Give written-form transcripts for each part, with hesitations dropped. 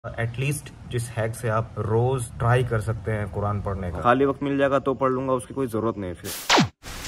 At least जिस hack से आप रोज ट्राई कर सकते हैं कुरान पढ़ने का। खाली वक्त मिल जाएगा तो पढ़ लूंगा, उसकी कोई जरूरत नहीं फिर।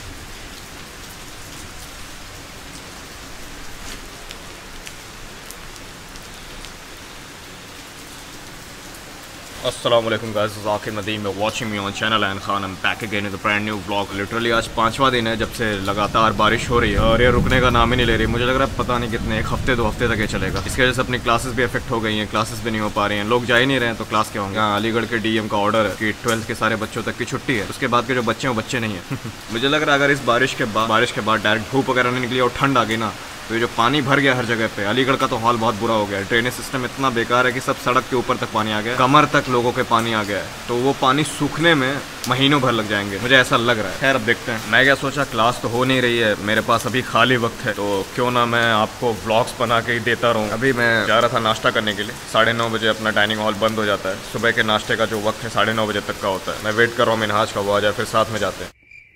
अस्सलाम वालेकुम guys, Zakir Nadeem watching me on channel and Khan. I am back again with a brand new vlog. Literally आज 5वां दिन है जब से लगातार बारिश हो रही है और ये रुकने का नाम ही नहीं ले रही। मुझे लग रहा है पता नहीं कितने, एक हफ्ते 2 हफ्ते तक ये चलेगा। इसकी वजह से अपनी क्लासेस भी इफेक्ट हो गई हैं, क्लासेस भी नहीं हो पा रही हैं, लोग जा ही नहीं रहे हैं तो क्लास क्या होंगे। यहाँ अलीगढ़ के डीएम का ऑर्डर है कि 12th के सारे बच्चों तक की छुट्टी है, उसके बाद के जो बच्चे हैं वो बच्चे नहीं है। मुझे लग रहा है अगर इस बारिश के बाद डायरेक्ट धूप वगैरह नहीं निकली और ठंड आ गई ना, तो ये जो पानी भर गया हर जगह पे, अलीगढ़ का तो हाल बहुत बुरा हो गया है। ड्रेनेज सिस्टम इतना बेकार है कि सब सड़क के ऊपर तक पानी आ गया, कमर तक लोगों के पानी आ गया है। तो वो पानी सूखने में महीनों भर लग जाएंगे, मुझे ऐसा लग रहा है। खैर अब देखते हैं। मैं क्या सोचा, क्लास तो हो नहीं रही है, मेरे पास अभी खाली वक्त है, तो क्यों ना मैं आपको व्लॉग्स बना के ही देता रहूँ। अभी मैं जा रहा था नाश्ता करने के लिए। 9:30 बजे अपना डाइनिंग हॉल बंद हो जाता है। सुबह के नाश्ते का जो वक्त है 9:30 बजे तक का होता है। मैं वेट कर रहा हूँ मिनहाज का, वो आ जाए फिर साथ में जाते हैं।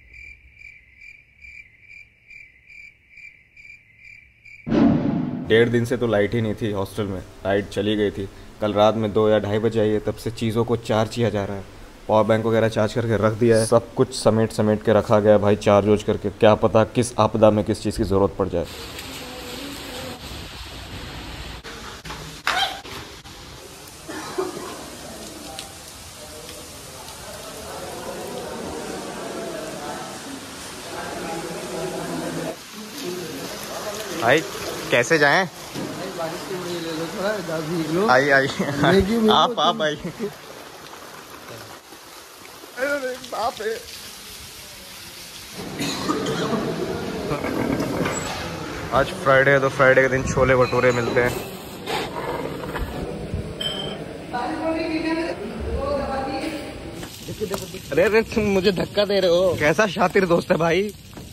1.5 दिन से तो लाइट ही नहीं थी हॉस्टल में, लाइट चली गई थी। कल रात में 2 या 2:30 बजे आई है, तब से चीज़ों को चार्ज किया जा रहा है। पावर बैंक वगैरह चार्ज करके रख दिया है, सब कुछ समेट के रखा गया है भाई, चार्ज करके। क्या पता किस आपदा में किस चीज़ की ज़रूरत पड़ जाए। भाई कैसे जाएं? बारिश के मजे ले लो, थोड़ा भीग लो। आई आप आई। आज फ्राइडे है तो फ्राइडे के दिन छोले भटूरे मिलते हैं। अरे तुम मुझे धक्का दे रहे हो, कैसा शातिर दोस्त है भाई।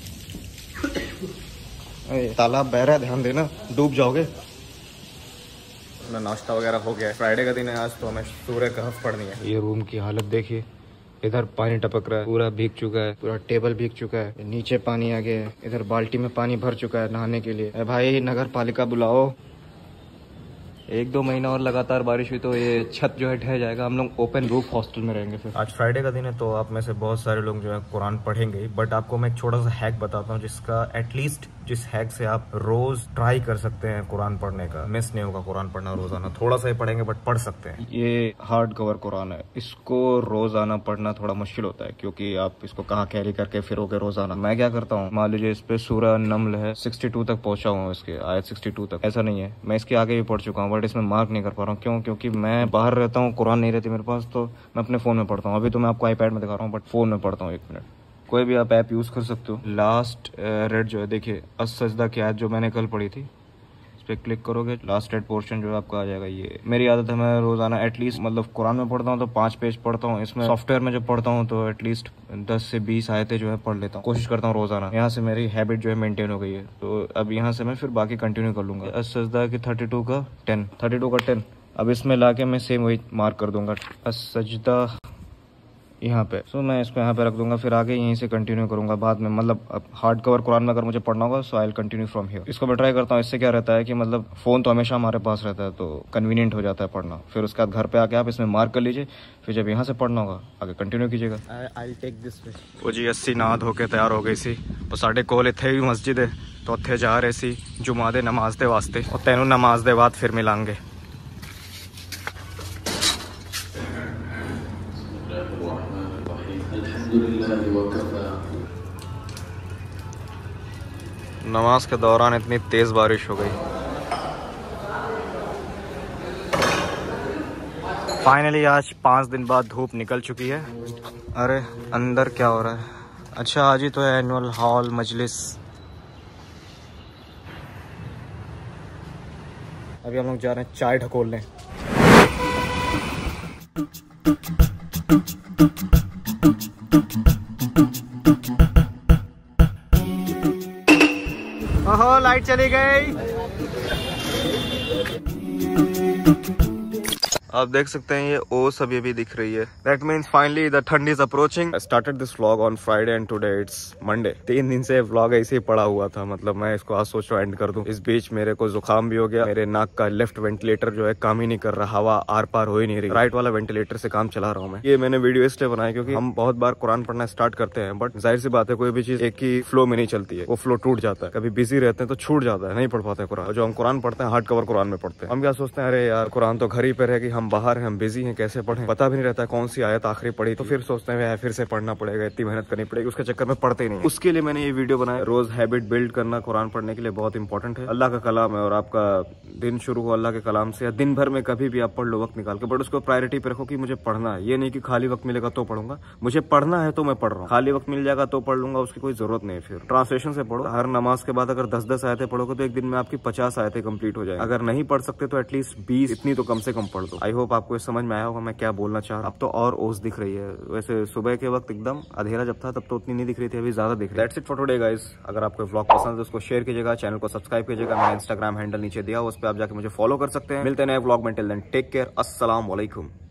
तालाब बह रहा है, ध्यान देना, डूब जाओगे। अपना नाश्ता वगैरह हो गया है। फ्राइडे का दिन है आज, तो हमें सूर्य कहफ पढ़नी है। ये रूम की हालत देखिए, इधर पानी टपक रहा है, पूरा भीग चुका है, पूरा टेबल भीग चुका है, नीचे पानी आ गया है, इधर बाल्टी में पानी भर चुका है नहाने के लिए। अरे भाई नगर पालिका बुलाओ। 1-2 महीना और लगातार बारिश हुई तो ये छत जो है ढह जाएगा। हम लोग ओपन रूफ हॉस्टल में रहेंगे फिर। आज फ्राइडे का दिन है तो आप में से बहुत सारे लोग जो है कुरान पढ़ेंगे, बट आपको मैं एक छोटा सा हैक बताता हूँ जिसका एटलीस्ट जिस हैक से आप रोज ट्राई कर सकते हैं कुरान पढ़ने का। मिस नहीं होगा कुरान पढ़ना रोजाना, थोड़ा सा ही पढ़ेंगे बट पढ़ सकते हैं। ये हार्ड कवर कुरान है, इसको रोजाना पढ़ना थोड़ा मुश्किल होता है क्योंकि आप इसको कहाँ कैरी करके फिरोगे रोजाना। मैं क्या करता हूँ, मान लीजिए इस पे सूरह नम्ल है, 62 तक पहुंचा हूँ, इसके आयत 62 तक। ऐसा नहीं है, मैं इसके आगे भी पढ़ चुका हूँ बट इसमें मार्क नहीं कर पा रहा हूँ। क्यों? क्योंकि मैं बाहर रहता हूँ, कुरान नहीं रहती मेरे पास, तो मैं अपने फोन में पढ़ता हूँ। अभी तो मैं आपको आईपैड में दिखा रहा हूँ बट फोन में पढ़ता हूँ। 1 मिनट, कोई भी आप ऐप यूज कर सकते हो। लास्ट रेड जो है देखिए, अस-सजदा की आयत जो मैंने कल पढ़ी थी, इस पे क्लिक करोगे, लास्ट रेड पोर्शन जो है आपका आ जाएगा। ये मेरी आदत है, मैं रोजाना एटलीस्ट, मतलब कुरान में पढ़ता हूँ तो 5 पेज पढ़ता हूँ। इसमें सॉफ्टवेयर में जब पढ़ता हूँ तो एटलीस्ट 10 से 20 आयतें जो है पढ़ लेता हूँ, कोशिश करता हूँ रोजाना। यहाँ से मेरी हैबिट जो है मेंटेन हो गई है, तो अब यहाँ से मैं फिर बाकी कंटिन्यू कर लूंगा। अस-सजदा की 32 का 10। अब इसमें लाके मैं सेम वही मार्क कर दूंगा, अस-सजदा यहाँ पे। सो मैं इसको यहाँ पे रख दूंगा, फिर आगे यहीं से कंटिन्यू करूंगा बाद में। मतलब अब हार्ड कवर कुरान में अगर मुझे पढ़ना होगा so I will continue from here. इसको मैं ट्राई करता हूँ। इससे क्या रहता है कि मतलब फोन तो हमेशा हमारे पास रहता है तो कन्वीनियंट हो जाता है पढ़ना। फिर उसके बाद घर पे आके आप इसमें मार्क कर लीजिए, फिर जब यहाँ से पढ़ना होगा आगे कंटिन्यू कीजिएगा। I will take this way. वो जी 80 नहा धो के तैयार हो गई सी, और साढ़े कोल इत्थे भी मस्जिद है तो उत्थे जा रहे सी जुमा दे नमाज दे वास्ते, और तेनों नमाज दे बाद फिर मिलांगे। नमाज के दौरान इतनी तेज बारिश हो गई। फाइनली आज 5 दिन बाद धूप निकल चुकी है। अरे अंदर क्या हो रहा है? अच्छा आज ही तो है एनुअल हॉल मजलिस। अभी हम लोग जा रहे हैं चाय ढकोलने। ओहो लाइट चली गई। आप देख सकते हैं ये ओस अभी भी दिख रही है। दैट मीन्स फाइनली द ठंड is approaching. I started this vlog on Friday and today it's Monday. 3 दिन से व्लॉग ऐसे ही पड़ा हुआ था, मतलब मैं इसको आज सोच रहा हूँ एंड कर दूं। इस बीच मेरे को जुकाम भी हो गया, मेरे नाक का लेफ्ट वेंटिलेटर जो है काम ही नहीं कर रहा, हवा आर पार हो ही नहीं रही। राइट वाला वेंटिलेटर से काम चला रहा हूँ मैं। ये मैंने वीडियो इसलिए बनाया क्योंकि हम बहुत बार कुरान पढ़ना स्टार्ट करते हैं, बट जाहिर सी बात है कोई भी चीज एक ही फ्लो में नहीं चलती है, वो फ्लो टूट जाता है। कभी बिजी रहते हैं तो छूट जाता है, नहीं पढ़ पाते कुरान। जो हम कुरान पढ़ते हैं हार्ड कवर कुरान में पढ़ते हैं। हम क्या सोचते हैं, अरे यार कुरान तो घर ही पे रहेगी, हम बाहर हैं, हम बिजी हैं, कैसे पढ़ें, पता भी नहीं रहता कौन सी आयत आखिरी पढ़ी, तो फिर सोचते हैं फिर से पढ़ना पड़ेगा, इतनी मेहनत करनी पड़ेगी, उसके चक्कर में पढ़ते नहीं। उसके लिए मैंने ये वीडियो बनाया। रोज हैबिट बिल्ड करना कुरान पढ़ने के लिए बहुत इंपॉर्टेंट है। अल्लाह का कलाम है और आपका दिन शुरू हो अल्लाह के कलाम से, या दिन भर में कभी भी आप पढ़ लो वक्त निकाल के, बट उसको प्रायोरिटी पे रखो कि मुझे पढ़ना है। ये नहीं कि खाली वक्त मिलेगा तो पढ़ूंगा, मुझे पढ़ना है तो मैं पढ़ रहा हूँ। खाली वक्त मिल जाएगा तो पढ़ लूंगा, उसकी कोई जरूरत नहीं। फिर ट्रांसलेशन से पढ़ो। हर नमाज के बाद अगर 10-10 आयतें पढ़ोगे तो एक दिन में आपकी 50 आयतें कंप्लीट हो जाएगी। अगर नहीं पढ़ सकते तो एटलीस्ट 20 इतनी तो कम से कम पढ़ दो। आई होप आपको समझ में आया होगा मैं क्या बोलना चाह रहा हूं। अब तो और ओस दिख रही है, वैसे सुबह के वक्त एकदम अंधेरा जब था तब तो उतनी नहीं दिख रही थी, अभी ज्यादा दिख रही है। That's it for today guys. अगर आपको व्लॉग पसंद है तो उसको शेयर कीजिएगा, चैनल को सब्सक्राइब कीजिएगा। मेरा इंस्टाग्राम हैंडल नीचे दिया, उस पर आप जाके मुझे फॉलो कर सकते हैं। मिलते हैं नए व्लॉग में, टिल देन टेक केयर, अस्सलाम वालेकुम।